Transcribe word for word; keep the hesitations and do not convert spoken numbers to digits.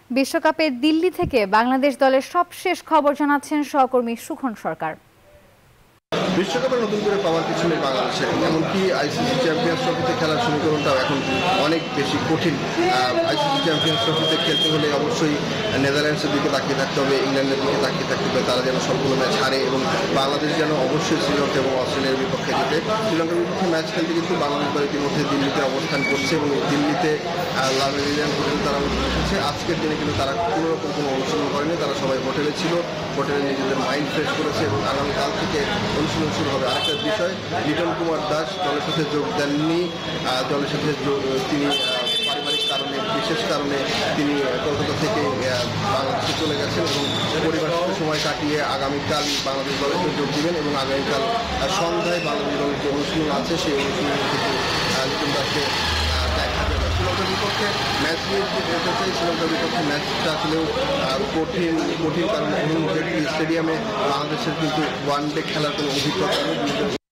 বিশ্বকাপে দিল্লি থেকে বাংলাদেশ দলের সবশেষ খবর জানাচ্ছেন সহকর্মী সুখন সরকার। বিশ্বকাপে নতুন করে পাওয়ার পিছনে বাংলাদেশের এমনকি আইসিসি চ্যাম্পিয়ন্স ট্রফিতে খেলার সমীকরণটাও এখন অনেক বেশি কঠিন। আইসিসি চ্যাম্পিয়ন্স ট্রফিতে খেলতে হলে অবশ্যই নেদারল্যান্ডসের দিকে তাকিয়ে থাকতে হবে, ইংল্যান্ডের দিকে তাকিয়ে থাকতে হবে, তারা যেন সবগুলো ম্যাচ হারে এবং বাংলাদেশ যেন অবশ্যই শ্রীলঙ্কা এবং অস্ট্রেলিয়ার বিপক্ষে জিতে। শ্রীলঙ্কার বিপক্ষে ম্যাচ খেলতে কিন্তু বাংলাদেশ দল ইতিমধ্যে দিল্লিতে অবস্থান করছে এবং দিল্লিতে লাভেরিয়ান হোটেলে তারা এসেছে। আজকের দিনে কিন্তু তারা কোনো রকম কোনো অনুশীলন করেনি, তারা সবাই হোটেলে ছিল, হোটেলে নিজেদের মাইন্ড ফ্রেশ করেছে এবং আগামীকাল থেকে অনুশীলন শুরু হবে। আরেকটা বিষয়, লিটন কুমার দাস দলের সাথে যোগ দেননি, দলের সাথে তিনি পারিবারিক কারণে বিশেষ কারণে তিনি কলকাতা থেকে বাংলাদেশে চলে গেছেন এবং পরিবারের সাথে সময় কাটিয়ে আগামীকাল বাংলাদেশ দলের সাথে যোগ দিবেন এবং আগামীকাল সন্ধ্যায় বাংলাদেশ দলের যে অনুশীলন আছে সেই অনুশীলন থেকে লিটন দাসকে দেখা যাবে। শ্রীলঙ্কার বিপক্ষে ম্যাচ নিয়ে বলতে চাই, শ্রীলঙ্কার বিপক্ষে ম্যাচটা আসলেও কঠিন কঠিন কারণ স্টেডিয়ামে বাংলাদেশের কিন্তু ওয়ান ডে খেলার কোনো অভিজ্ঞতা নেই।